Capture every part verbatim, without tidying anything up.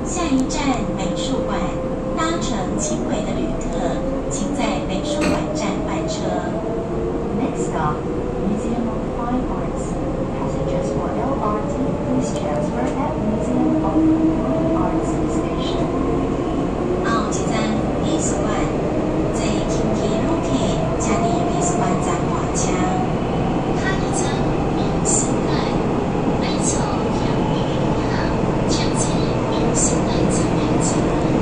下一站美术馆，搭乘轻轨的旅客，请在美术馆站换车。 Next stop, Museum of Fine Arts. Passengers for L R T, please transfer at Museum of Fine Arts Station. 后一站美术馆，在轻轨旅客，请伫美术馆站换车。下一站美术馆，买错票的旅客，请在美术馆站换车。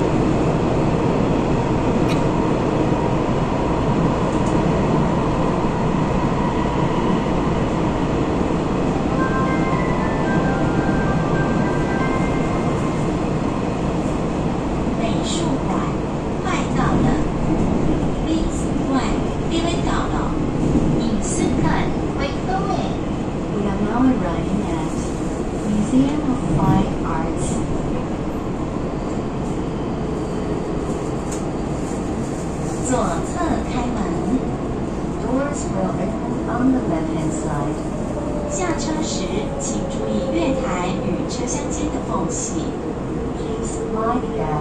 美术馆快到了，美术馆你要到了，美术馆快到了。 We are now arriving at Museum of Fine Arts. 左侧开门， Doors will open on the left-hand side. 下车时请注意月台与车厢间的缝隙。 Please mind the gap.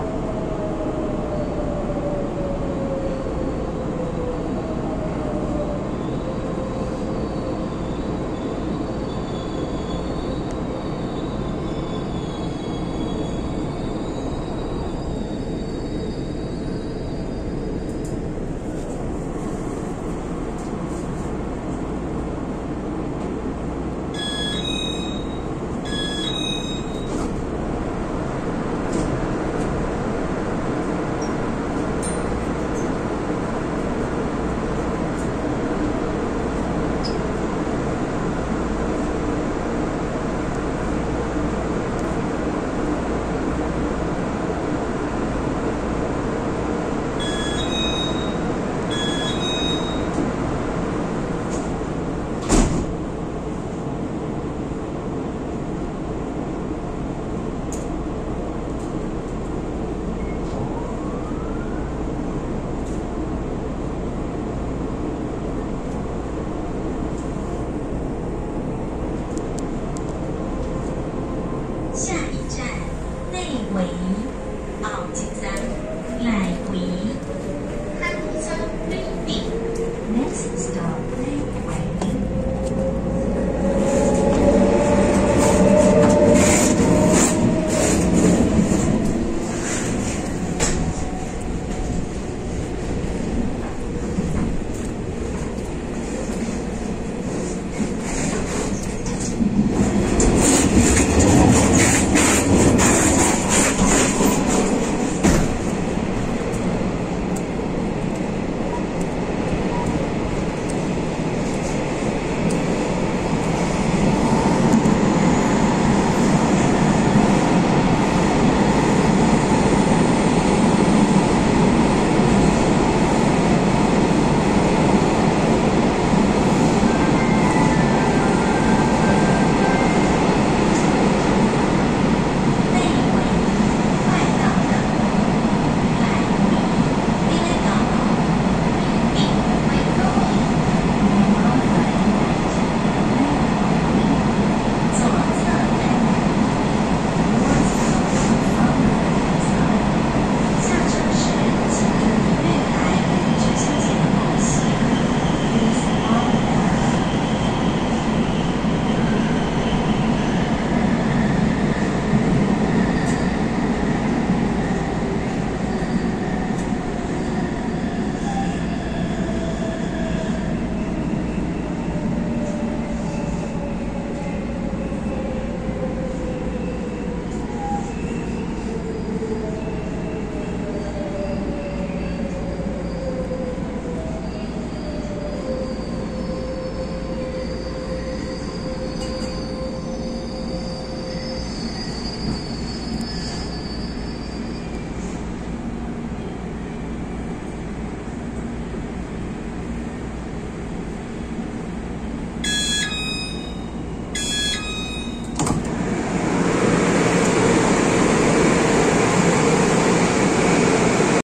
下一站内围。